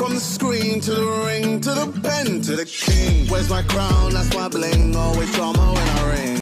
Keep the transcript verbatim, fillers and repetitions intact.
From the screen to the ring to the pen to the king. Where's my crown? That's my bling. Always drama